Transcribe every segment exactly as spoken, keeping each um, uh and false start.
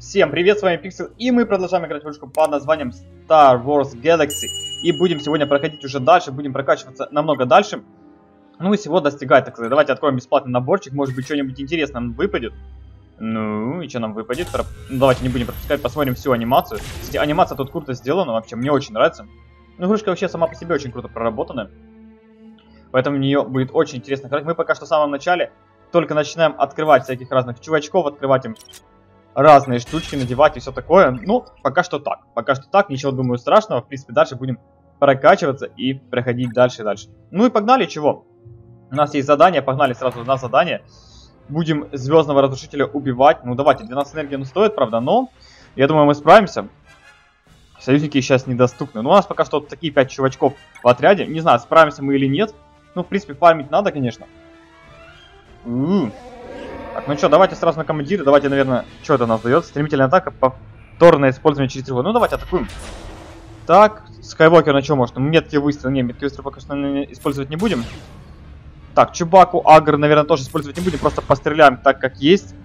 Всем привет, с вами Pixel, и мы продолжаем играть в игрушку под названием Star Wars Galaxy. И будем сегодня проходить уже дальше, будем прокачиваться намного дальше. Ну и всего достигать, так сказать. Давайте откроем бесплатный наборчик, может быть что-нибудь интересное нам выпадет. Ну, и что нам выпадет? Ну, давайте не будем пропускать, посмотрим всю анимацию. Кстати, анимация тут круто сделана, вообще, мне очень нравится. Ну, игрушка вообще сама по себе очень круто проработана. Поэтому в нее будет очень интересно играть. Мы пока что в самом начале только начинаем открывать всяких разных чувачков, открывать им разные штучки, надевать и все такое. Ну, пока что так. Пока что так, ничего, думаю, страшного. В принципе, дальше будем прокачиваться и проходить дальше и дальше. Ну и погнали, чего? У нас есть задание, погнали сразу на задание. Будем Звездного Разрушителя убивать. Ну, давайте, двенадцать энергии он стоит, правда, но я думаю, мы справимся. Союзники сейчас недоступны. Ну, у нас пока что вот такие пять чувачков в отряде. Не знаю, справимся мы или нет. Ну, в принципе, фармить надо, конечно. У-у-у. Так, ну что, давайте сразу на командира. Давайте, наверное, что это у нас дает? Стремительная атака, повторное использование через три года. Ну, давайте атакуем. Так, Скайуокер на что может? Меткий выстрел. Не, меткий выстрел пока что использовать не будем. Так, Чубаку, Агр, наверное, тоже использовать не будем. Просто постреляем так, как есть.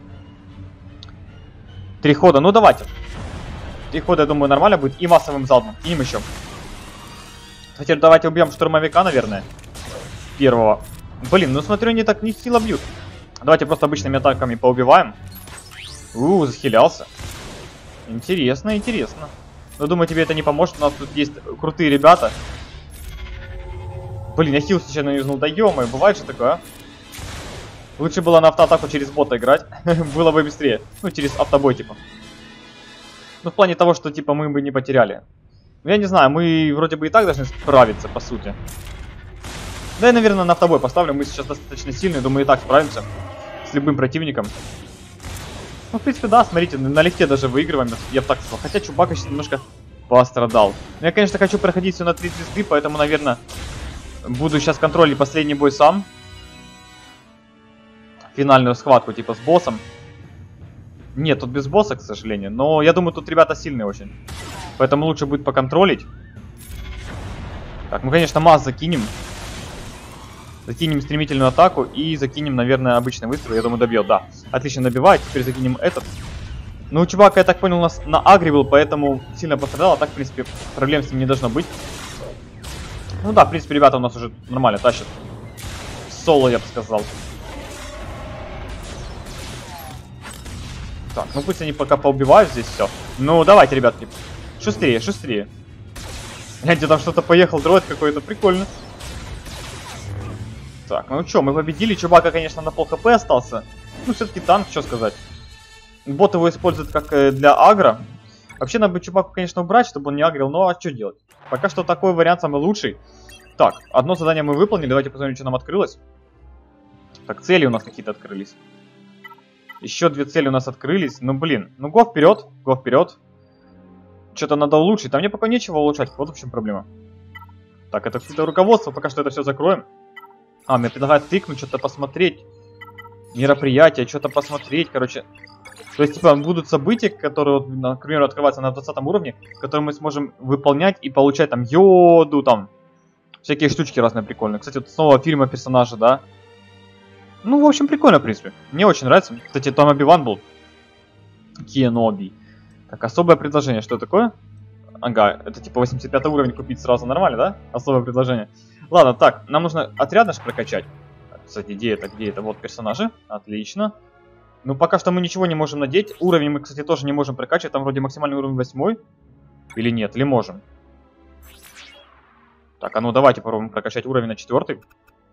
Три хода. Ну, давайте. Три хода, я думаю, нормально будет. И массовым залпом. И им еще. Хотя давайте убьем штурмовика, наверное. Первого. Блин, ну смотрю, они так не сильно бьют. Давайте просто обычными атаками поубиваем. Ууу, захилялся. Интересно, интересно. Но думаю, тебе это не поможет. У нас тут есть крутые ребята. Блин, я хил случайно юзнул. Да ё-моё, бывает же такое, а? Лучше было на автоатаку через бота играть. Было бы быстрее. Ну, через автобой, типа. Ну, в плане того, что, типа, мы бы не потеряли. Я не знаю, мы вроде бы и так должны справиться, по сути. Да, я, наверное, на автобой поставлю. Мы сейчас достаточно сильные, думаю, и так справимся с любым противником. Ну, в принципе, да, смотрите, налегке даже выигрываем, я бы так сказал. Хотя Чубака сейчас немножко пострадал. Но я, конечно, хочу проходить все на три звезды, поэтому, наверное, буду сейчас контролить последний бой сам. Финальную схватку, типа, с боссом. Нет, тут без босса, к сожалению. Но я думаю, тут ребята сильные очень. Поэтому лучше будет поконтролить. Так, мы, конечно, масс закинем. Закинем стремительную атаку и закинем, наверное, обычный выстрел. Я думаю, добьет, да. Отлично добивает. Теперь закинем этот. Ну, у Чубака, я так понял, у нас на агре был, поэтому сильно пострадал. А так, в принципе, проблем с ним не должно быть. Ну да, в принципе, ребята у нас уже нормально тащат. Соло, я бы сказал. Так, ну пусть они пока поубивают здесь все. Ну, давайте, ребятки. Шустрее, шустрее. Гляньте, там что-то поехал, дроид какой-то, прикольно. Так, ну что, мы победили. Чубака, конечно, на пол хп остался. Ну, все-таки танк, что сказать. Бот его использует как э, для агро. Вообще, надо бы Чубаку, конечно, убрать, чтобы он не агрил. Но а что делать? Пока что такой вариант самый лучший. Так, одно задание мы выполнили. Давайте посмотрим, что нам открылось. Так, цели у нас какие-то открылись. Еще две цели у нас открылись. Ну, блин. Ну, го вперед. Го вперед. Что-то надо улучшить. Там мне пока нечего улучшать. Вот в чем проблема. Так, это какое-то руководство. Пока что это все закроем. А, мне предлагают тыкнуть, что-то посмотреть. Мероприятие, что-то посмотреть, короче. То есть, типа, будут события, которые, вот, например, открываются на двадцатом уровне, которые мы сможем выполнять и получать там йоду, там. Всякие штучки разные прикольные. Кстати, вот снова фильма персонажа, да. Ну, в общем, прикольно, в принципе. Мне очень нравится. Кстати, там Оби-Ван был. Кеноби. Так, особое предложение. Что такое? Ага, это типа восемьдесят пятый уровень купить сразу. Нормально, да? Особое предложение. Ладно, так, нам нужно отряд наш прокачать. Кстати, где это, где это? Вот персонажи. Отлично. Ну, пока что мы ничего не можем надеть. Уровень мы, кстати, тоже не можем прокачивать. Там вроде максимальный уровень восьмой. Или нет? Или можем? Так, а ну давайте попробуем прокачать уровень на четвертый.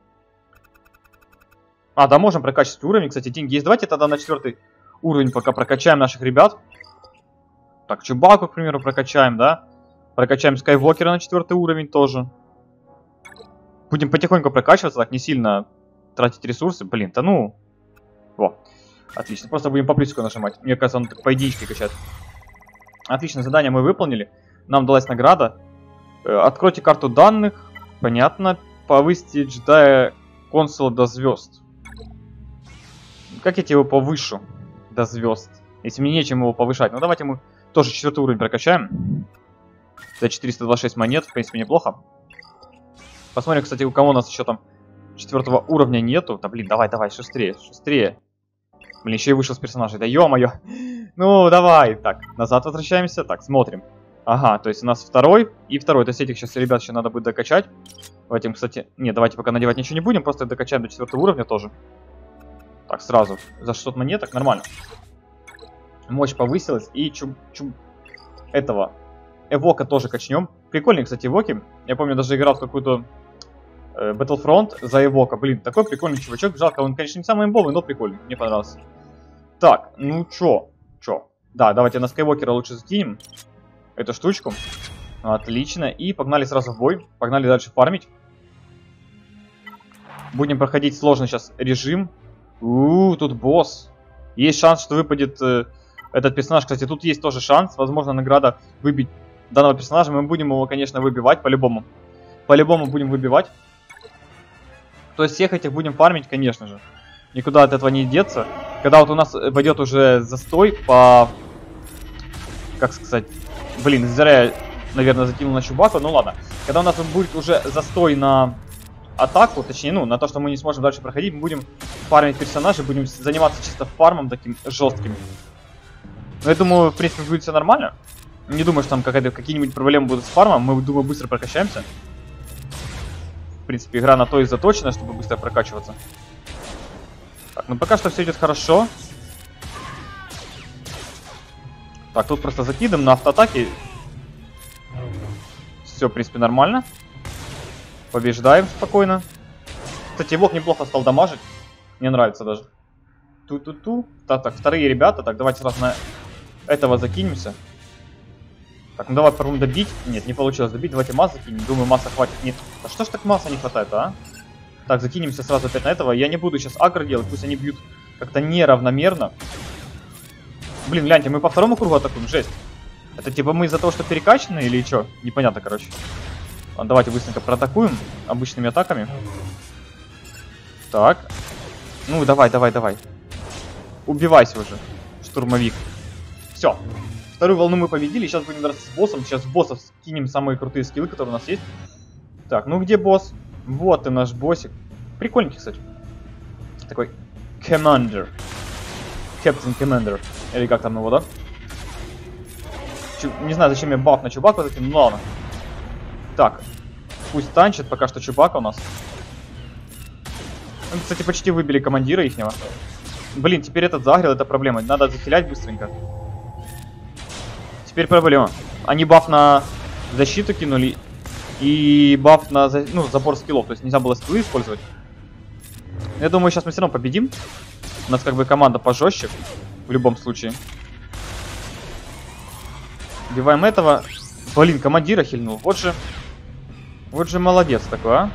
А, да, можем прокачивать уровень. Кстати, деньги есть. Давайте тогда на четвертый уровень пока прокачаем наших ребят. Так, Чубаку, к примеру, прокачаем, да? Прокачаем Скайуокера на четвертый уровень тоже. Будем потихоньку прокачиваться, так не сильно тратить ресурсы. Блин, да ну. Во. Отлично. Просто будем по плюсику нажимать. Мне кажется, он так по единичке качает. Отлично, задание мы выполнили. Нам далась награда. Откройте карту данных. Понятно. Повысьте джедая консула до звезд. Как я его повышу до звезд? Если мне нечем его повышать. Ну давайте мы тоже четвертый уровень прокачаем. За четыреста двадцать шесть монет, в принципе, неплохо. Посмотрим, кстати, у кого у нас еще там четвертого уровня нету. Да блин, давай, давай, шустрее, шустрее. Блин, еще и вышел с персонажей. Да ё-моё. Ну, давай. Так, назад возвращаемся. Так, смотрим. Ага, то есть у нас второй и второй. То есть этих сейчас ребят еще надо будет докачать. Этим, кстати... Не, давайте пока надевать ничего не будем. Просто докачаем до четвертого уровня тоже. Так, сразу. За шестьсот монеток. Нормально. Мощь повысилась. И чуб... чуб... Этого... Эвока тоже качнем. Прикольные, кстати, эвоки. Я помню, даже играл в какую-то... Э, Battlefront за эвока. Блин, такой прикольный чувачок. Жалко, он, конечно, не самый имбовый, но прикольный. Мне понравился. Так, ну чё? Чё? Да, давайте на Скайуокера лучше закинем эту штучку. Отлично. И погнали сразу в бой. Погнали дальше фармить. Будем проходить сложный сейчас режим. У-у-у, тут босс. Есть шанс, что выпадет э, этот персонаж. Кстати, тут есть тоже шанс. Возможно, награда выбить данного персонажа. Мы будем его, конечно, выбивать по-любому. По-любому будем выбивать. То есть всех этих будем фармить, конечно же. Никуда от этого не деться. Когда вот у нас пойдет уже застой по... Как сказать... Блин, зря я, наверное, закинул на Чубаку. Ну ладно. Когда у нас будет уже застой на атаку, точнее, ну, на то, что мы не сможем дальше проходить, мы будем фармить персонажей, будем заниматься чисто фармом таким жестким. Но я думаю, в принципе, будет все нормально. Не думаю, что там какие-нибудь проблемы будут с фармом. Мы, думаю, быстро прокачаемся. В принципе, игра на то и заточена, чтобы быстро прокачиваться. Так, ну пока что все идет хорошо. Так, тут просто закидываем на автоатаке. Все, в принципе, нормально. Побеждаем спокойно. Кстати, Эвок неплохо стал дамажить. Мне нравится даже. Ту-ту-ту. Так, так, вторые ребята. Так, давайте сразу на этого закинемся. Так, ну давай попробуем добить. Нет, не получилось добить. Давайте масс закинем. Думаю, масса хватит. Нет. А что ж так масса не хватает, а? Так, закинемся сразу опять на этого. Я не буду сейчас агро делать. Пусть они бьют как-то неравномерно. Блин, гляньте, мы по второму кругу атакуем. Жесть. Это типа мы из-за того, что перекачаны или что? Непонятно, короче. Ладно, давайте быстренько проатакуем обычными атаками. Так. Ну, давай, давай, давай. Убивайся уже, штурмовик. Все. Вторую волну мы победили. Сейчас будем драться с боссом. Сейчас в боссов скинем самые крутые скиллы, которые у нас есть. Так, ну где босс? Вот ты наш боссик. Прикольненький, кстати. Такой Commander. Captain Commander. Или как там его, да? Чу... Не знаю, зачем я баф на Чубаку закинул, ну ладно. Так. Пусть танчит пока что Чубака у нас. Мы, кстати, почти выбили командира ихнего. Блин, теперь этот загрел, это проблема. Надо захилять быстренько. Теперь проблема. Они баф на защиту кинули. И баф на ну, забор скиллов. То есть нельзя было скиллы использовать. Я думаю, сейчас мы все равно победим. У нас как бы команда пожестче. В любом случае. Убиваем этого. Блин, командира хильнул. Вот же. Вот же молодец такой, а.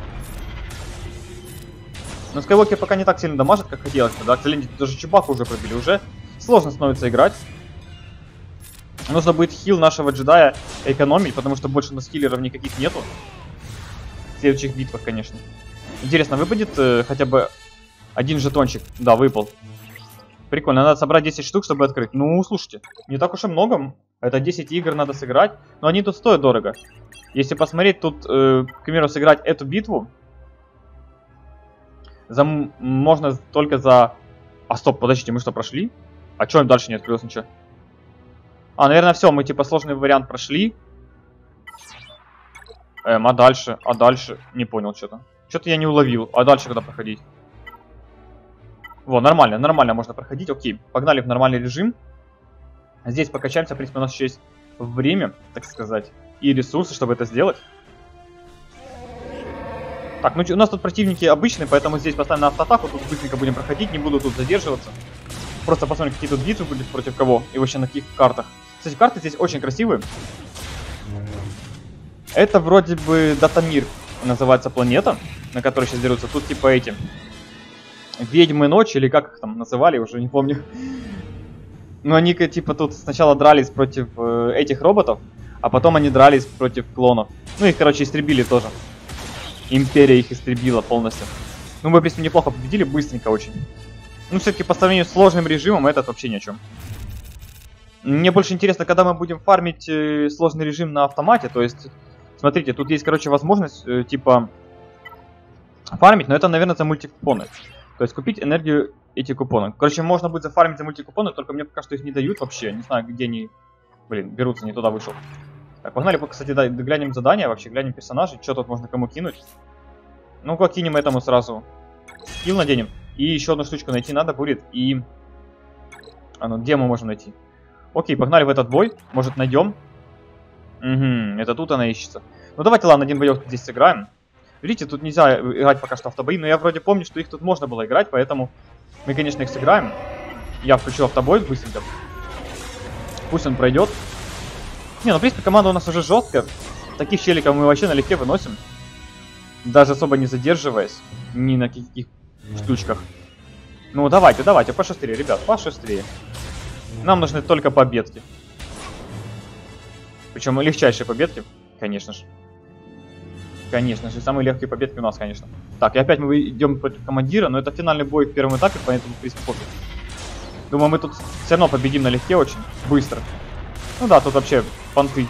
Но Скайуокер пока не так сильно дамажит, как хотелось бы, да. К сожалению, даже Чубаку уже пробили. Уже сложно становится играть. Нужно будет хил нашего джедая экономить, потому что больше у нас хиллеров никаких нету. В следующих битвах, конечно. Интересно, выпадет э, хотя бы один жетончик? Да, выпал. Прикольно, надо собрать десять штук, чтобы открыть. Ну, слушайте, не так уж и много. Это десять игр надо сыграть. Но они тут стоят дорого. Если посмотреть, тут, э, к примеру, сыграть эту битву. За, можно только за... А, стоп, подождите, мы что, прошли? А что, дальше не открылось ничего? А, наверное, все, мы типа сложный вариант прошли. Эм, а дальше? А дальше? Не понял что-то. Что-то я не уловил. А дальше когда проходить? Во, нормально, нормально можно проходить. Окей, погнали в нормальный режим. Здесь покачаемся, в принципе, у нас еще есть время, так сказать, и ресурсы, чтобы это сделать. Так, ну у нас тут противники обычные, поэтому здесь поставим на автоатаку, тут быстренько будем проходить, не буду тут задерживаться. Просто посмотрим, какие тут битвы будут против кого и вообще на каких картах. Кстати, карты здесь очень красивые. Это вроде бы Датамир называется планета, на которой сейчас дерутся. Тут типа эти ведьмы ночи, или как их там называли, уже не помню. Но они типа тут сначала дрались против э, этих роботов, а потом они дрались против клонов. Ну их, короче, истребили тоже. Империя их истребила полностью. Ну мы, в принципе, неплохо победили, быстренько очень. Ну все-таки по сравнению с сложным режимом, этот вообще ни о чем. Мне больше интересно, когда мы будем фармить э, сложный режим на автомате. То есть, смотрите, тут есть, короче, возможность, э, типа, фармить, но это, наверное, за мультикупоны. То есть купить энергию эти купоны. Короче, можно будет зафармить за мультикупоны, только мне пока что их не дают вообще. Не знаю, где они, блин, берутся, не туда вышел. Так, погнали, кстати, да, глянем задания вообще, глянем персонажей, что тут можно кому кинуть. Ну-ка, кинем этому сразу. Скилл наденем. И еще одну штучку найти надо будет. И... А ну, где мы можем найти? Окей, погнали в этот бой. Может, найдем? Угу, это тут она ищется. Ну, давайте, ладно, один боек здесь сыграем. Видите, тут нельзя играть пока что автобои, но я вроде помню, что их тут можно было играть, поэтому мы, конечно, их сыграем. Я включу автобой быстренько. Пусть он пройдет. Не, ну, в принципе, команда у нас уже жесткая. Таких челиков мы вообще налегке выносим. Даже особо не задерживаясь ни на каких штучках. Ну, давайте, давайте, пошустрее, ребят, пошустрее. Нам нужны только победки. Причем легчайшие победки, конечно же. Конечно же, самые легкие победки у нас, конечно. Так, и опять мы идем против командира, но это финальный бой в первом этапе, поэтому, в принципе, пофиг. Думаю, мы тут все равно победим налегке очень, быстро. Ну да, тут вообще понты.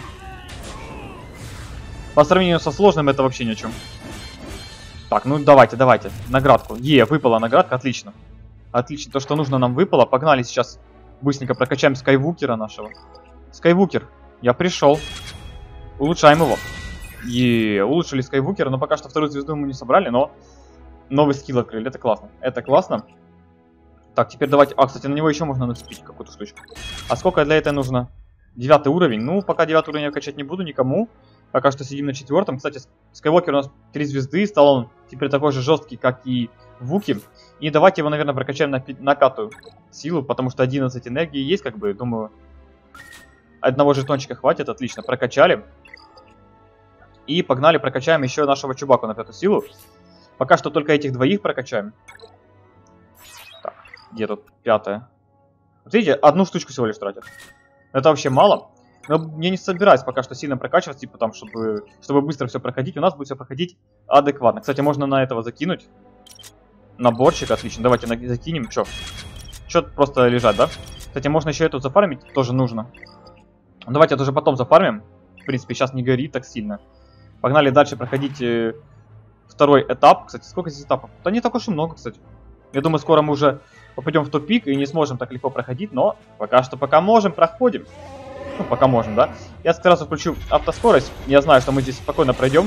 По сравнению со сложным это вообще ни о чем. Так, ну давайте, давайте, наградку. Е, выпала наградка, отлично. Отлично, то, что нужно, нам выпало. Погнали сейчас, быстренько прокачаем Скайвукера нашего. Скайвукер, я пришел. Улучшаем его. Е, улучшили Скайвукера, но пока что вторую звезду мы не собрали, но новый скилл открыли, это классно. Это классно. Так, теперь давайте... А, кстати, на него еще можно нацепить какую-то штучку. А сколько для этого нужно? Девятый уровень. Ну, пока девятый уровень я качать не буду никому. Пока что сидим на четвертом. Кстати, Скайвокер у нас три звезды. Стал он теперь такой же жесткий, как и Вуки. И давайте его, наверное, прокачаем на, на пятую силу, потому что одиннадцать энергии есть, как бы, думаю. Одного жетончика хватит, отлично. Прокачали. И погнали, прокачаем еще нашего Чубаку на пятую силу. Пока что только этих двоих прокачаем. Так, где тут пятая? Вот видите, одну штучку всего лишь тратят. Это вообще мало. Но я не собираюсь пока что сильно прокачивать, типа там, чтобы, чтобы быстро все проходить. У нас будет все проходить адекватно. Кстати, можно на этого закинуть. Наборчик, отлично. Давайте закинем. Че? Че просто лежать, да? Кстати, можно еще эту зафармить, тоже нужно. Давайте это уже потом зафармим. В принципе, сейчас не горит так сильно. Погнали дальше проходить э, второй этап. Кстати, сколько здесь этапов? Да не так уж и много, кстати. Я думаю, скоро мы уже попадем в тупик и не сможем так легко проходить. Но пока что, пока можем, проходим. Ну, пока можем, да. Я сразу включу автоскорость. Я знаю, что мы здесь спокойно пройдем.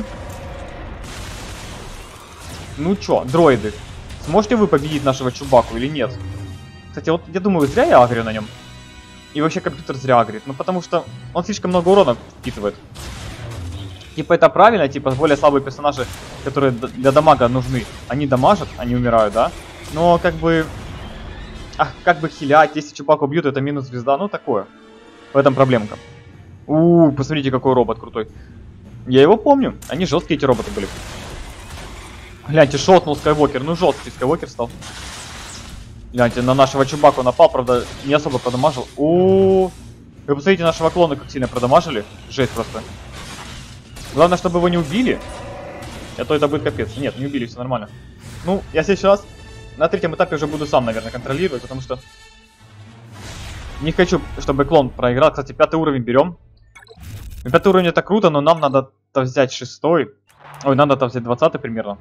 Ну чё, дроиды. Сможете вы победить нашего Чубаку или нет? Кстати, вот я думаю, зря я агрю на нем. И вообще компьютер зря агрит. Ну потому что он слишком много урона впитывает. Типа это правильно, типа более слабые персонажи, которые для дамага нужны, они дамажат, они умирают, да? Но как бы... Ах, как бы хилять, если Чубаку бьют, это минус звезда, ну такое. В этом проблемка. У, посмотрите, какой робот крутой. Я его помню, они жесткие эти роботы были. Гляньте, шотнул Скайвокер, ну жесткий Скайвокер стал. Гляньте, на нашего Чубаку напал, правда, не особо продамажил. О, вы посмотрите, нашего клона как сильно продамажили. Жесть просто. Главное, чтобы его не убили. А то это будет капец. Нет, не убили, все нормально. Ну, я сейчас на третьем этапе уже буду сам, наверное, контролировать, потому что не хочу, чтобы клон проиграл. Кстати, пятый уровень берем. Пятый уровень это круто, но нам надо взять шестой. Ой, надо взять двадцатый примерно.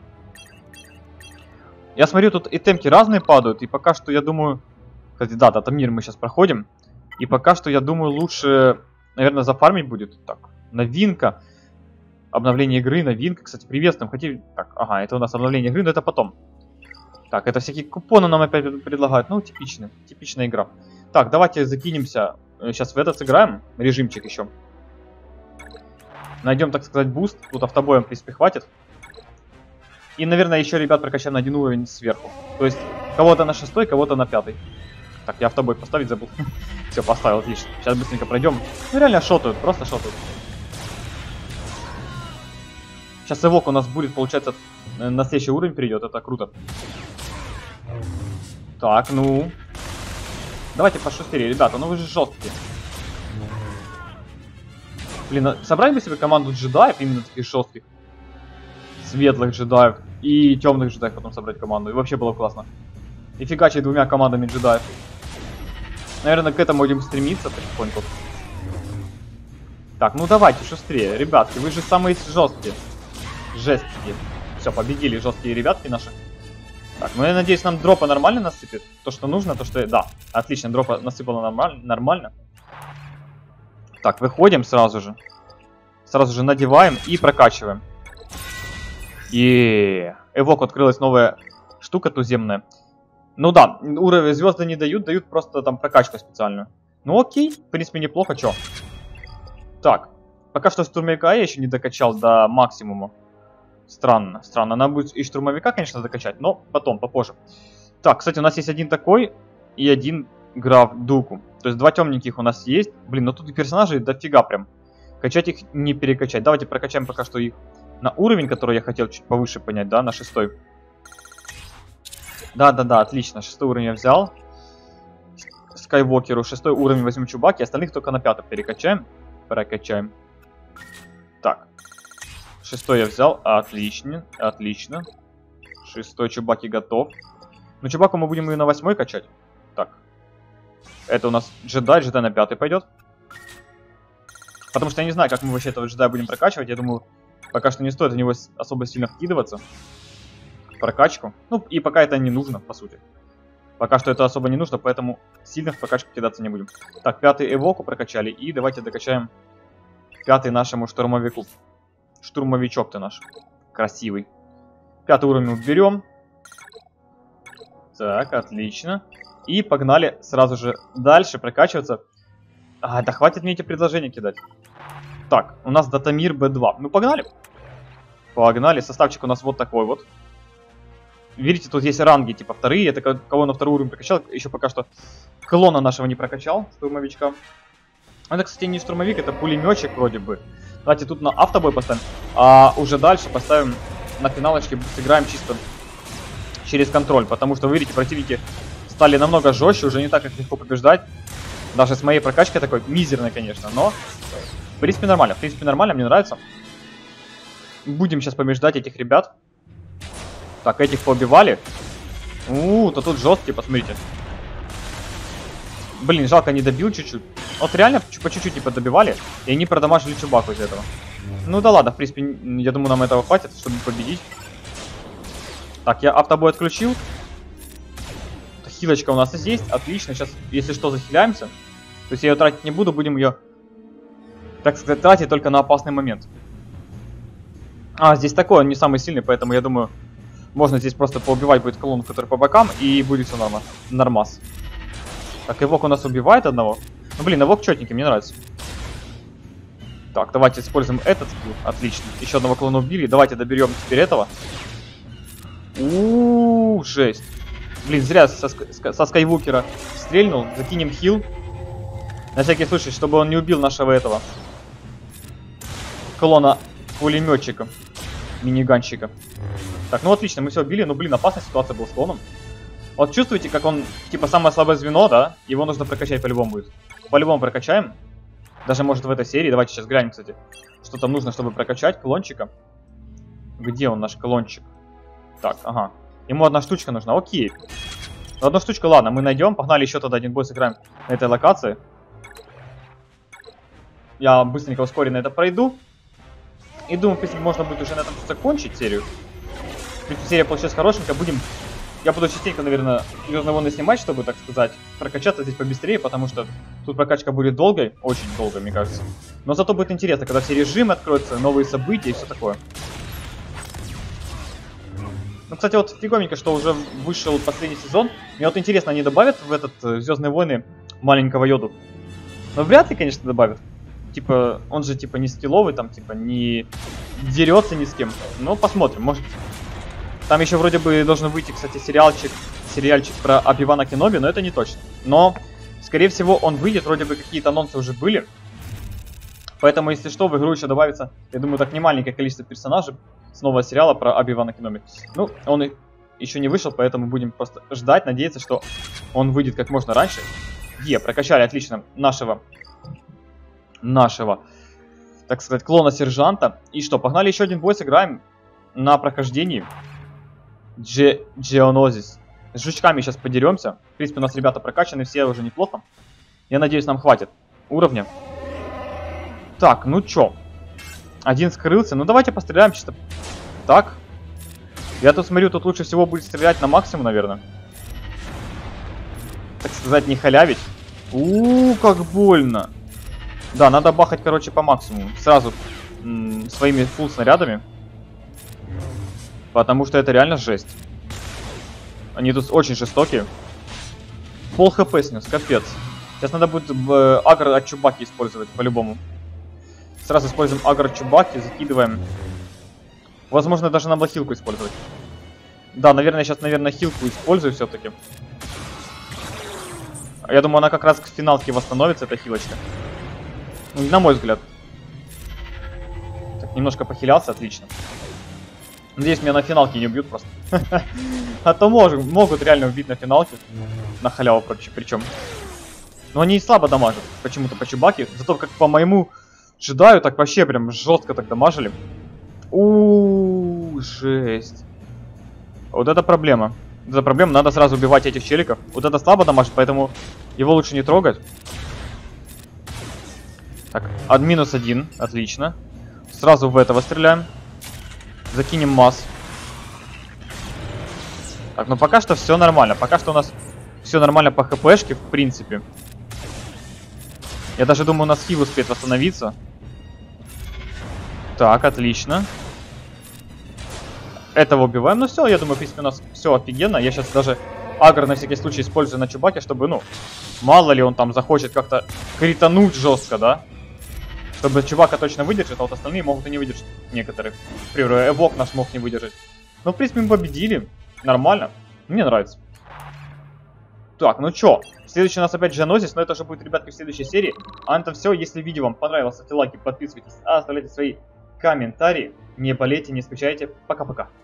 Я смотрю, тут и темки разные падают, и пока что я думаю... Кстати, да, дата-мир мы сейчас проходим. И пока что я думаю, лучше, наверное, зафармить будет. Так, новинка. Обновление игры, новинка. Кстати, приветствуем. Хотели... Так, ага, это у нас обновление игры, но это потом. Так, это всякие купоны нам опять предлагают. Ну, типичная, типичная игра. Так, давайте закинемся. Сейчас в этот сыграем. Режимчик еще. Найдем, так сказать, буст. Тут автобоем, в принципе, хватит. И, наверное, еще ребят прокачаем на один уровень сверху. То есть, кого-то на шестой, кого-то на пятый. Так, я автобой поставить забыл. Все, поставил, отлично. Сейчас быстренько пройдем. Ну, реально шотают, просто шотают. Сейчас эвок у нас будет, получается, на следующий уровень перейдет. Это круто. Так, ну... Давайте пошустрее, ребята, ну вы же жесткие. Блин, собрали бы себе команду джедаев, именно таких жестких. Светлых джедаев и темных джедаев потом собрать команду. И вообще было классно. И фигачить двумя командами джедаев. Наверное, к этому будем стремиться потихоньку. Так, ну давайте, шустрее. Ребятки, вы же самые жесткие. Жесткие. Все, победили жесткие ребятки наши. Так, ну я надеюсь, нам дропа нормально насыпет. То, что нужно, то, что... Да, отлично, дропа насыпало нормаль... нормально. Так, выходим сразу же. Сразу же надеваем и прокачиваем. И Эвок открылась новая штука туземная. Ну да, уровень звезды не дают, дают просто там прокачку специальную. Ну окей, в принципе неплохо, чё. Так, пока что штурмовика я еще не докачал до максимума. Странно, странно. Нам будет и штурмовика, конечно, докачать, но потом, попозже. Так, кстати, у нас есть один такой и один граф Дуку. То есть два темненьких у нас есть. Блин, ну тут и персонажей дофига прям. Качать их не перекачать. Давайте прокачаем пока что их на уровень, который я хотел чуть повыше понять, да, на шестой. Да-да-да, отлично. Шестой уровень я взял. Скайвокеру шестой уровень возьмем Чубаки, остальных только на пятый перекачаем. Прокачаем. Так. Шестой я взял. Отлично, отлично. Шестой Чубаки готов. Ну, Чубаку мы будем ее на восьмой качать. Так. Это у нас джедай, джедай на пятый пойдет. Потому что я не знаю, как мы вообще этого джедая будем прокачивать. Я думаю, пока что не стоит в него особо сильно вкидываться. Прокачку. Ну, и пока это не нужно, по сути. Пока что это особо не нужно, поэтому сильно в прокачку кидаться не будем. Так, пятый Эвоку прокачали. И давайте докачаем пятый нашему штурмовику. Штурмовичок ты наш. Красивый. Пятый уровень уберем. Так, отлично. И погнали сразу же дальше прокачиваться. А, да хватит мне эти предложения кидать. Так, у нас Датамир бэ два. Ну, погнали. Погнали. Составчик у нас вот такой вот. Видите, тут есть ранги, типа вторые. Это кого на второй уровень прокачал. Еще пока что клона нашего не прокачал, штурмовичка. Это, кстати, не штурмовик, это пулеметчик вроде бы. Давайте тут на автобой поставим. А уже дальше поставим на финалочке, сыграем чисто через контроль. Потому что, вы видите, противники стали намного жестче, уже не так их легко побеждать. Даже с моей прокачкой такой мизерной, конечно, но в принципе нормально. В принципе нормально, мне нравится. Будем сейчас побеждать этих ребят. Так, этих поубивали. У, то тут жесткие, посмотрите. Блин, жалко, не добил чуть-чуть. Вот реально по чуть-чуть типа добивали, и они продамажили Чубаку из этого. Ну да ладно, в принципе, я думаю, нам этого хватит, чтобы победить. Так, я автобой отключил. Хилочка у нас здесь, отлично. Сейчас, если что, захиляемся. То есть я ее тратить не буду, будем ее, так сказать, тратить только на опасный момент. А, здесь такой, он не самый сильный, поэтому я думаю, можно здесь просто поубивать будет колонну, который по бокам, и будет все норма, нормас. Так, Эвок у нас убивает одного. Ну, блин, Эвок четенький, мне нравится. Так, давайте используем этот скилл. Отлично. Еще одного клона убили. Давайте доберем теперь этого. У-у-у, жесть. Блин, зря со, со Скайвокера стрельнул. Закинем хил. На всякий случай, чтобы он не убил нашего этого клона пулеметчика. Миниганщика. Так, ну отлично, мы все убили. Ну, блин, опасная ситуация была с клоном. Вот чувствуете, как он, типа, самое слабое звено, да? Его нужно прокачать по-любому будет. По-любому прокачаем. Даже, может, в этой серии. Давайте сейчас глянем, кстати, что там нужно, чтобы прокачать клончика. Где он, наш клончик? Так, ага. Ему одна штучка нужна. Окей. Ну, одну штучку, ладно, мы найдем. Погнали еще тогда один бой сыграем на этой локации. Я быстренько ускоренно это пройду. И думаю, в принципе, можно будет уже на этом закончить серию. В принципе, серия получилась хорошенькая. Будем... Я буду частенько, наверное, Звездные войны снимать, чтобы, так сказать, прокачаться здесь побыстрее, потому что тут прокачка будет долгой, очень долгой, мне кажется. Но зато будет интересно, когда все режимы откроются, новые события и все такое. Ну, кстати, вот фиговенько, что уже вышел последний сезон. Мне вот интересно, они добавят в этот э, Звездные войны маленького Йоду? Но вряд ли, конечно, добавят. Типа, он же, типа, не скилловый, там, типа, не дерется ни с кем. Ну, посмотрим, может... Там еще вроде бы должен выйти, кстати, сериальчик, сериальчик про Оби-Вана Кеноби, но это не точно. Но, скорее всего, он выйдет, вроде бы какие-то анонсы уже были. Поэтому, если что, в игру еще добавится, я думаю, так немаленькое количество персонажей с нового сериала про Оби-Вана Кеноби. Ну, он и еще не вышел, поэтому будем просто ждать, надеяться, что он выйдет как можно раньше. Е, прокачали отлично нашего, нашего, так сказать, клона-сержанта. И что, погнали еще один бой, сыграем на прохождении. Geonosis. С жучками сейчас подеремся. В принципе, у нас ребята прокачаны, все уже неплохо. Я надеюсь, нам хватит уровня. Так, ну чё? Один скрылся. Ну давайте постреляем чисто. Так. Я тут смотрю, тут лучше всего будет стрелять на максимум, наверное. Так сказать, не халявить. У, как больно. Да, надо бахать, короче, по максимуму. Сразу своими фулл снарядами. Потому что это реально жесть. Они тут очень жестокие. Пол хп снес, капец. Сейчас надо будет э, агро от Чубаки использовать, по-любому. Сразу используем агро от Чубаки, закидываем. Возможно, даже надо хилку использовать. Да, наверное, сейчас, наверное, хилку использую все-таки. Я думаю, она как раз к финалке восстановится, эта хилочка. Ну, на мой взгляд. Так, немножко похилялся, отлично. Надеюсь, меня на финалке не убьют просто. А то могут, могут реально убить на финалке. На халяву причем. Но они и слабо дамажат. Почему-то по Чубаке. Зато как по моему джедаю, так вообще прям жестко так дамажили. Ууу, жесть. Вот это проблема. Это проблема, надо сразу убивать этих челиков. Вот это слабо дамажит, поэтому его лучше не трогать. Так, от минус один, отлично. Сразу в этого стреляем. Закинем масс. Так, ну пока что все нормально. Пока что у нас все нормально по хпшке, в принципе. Я даже думаю, у нас хил успеет восстановиться. Так, отлично. Этого убиваем. Ну все, я думаю, в принципе, у нас все офигенно. Я сейчас даже агро на всякий случай использую на Чубаке, чтобы, ну, мало ли он там захочет как-то критануть жестко, да? Чтобы Чубака точно выдержит, а вот остальные могут и не выдержать некоторые. Например, Эвок наш мог не выдержать. Ну, в принципе, мы победили. Нормально. Мне нравится. Так, ну чё? Следующий у нас опять Жанозис, но это уже будет, ребятки, в следующей серии. А на этом все. Если видео вам понравилось, ставьте лайки, подписывайтесь, оставляйте свои комментарии. Не болейте, не скучайте. Пока-пока.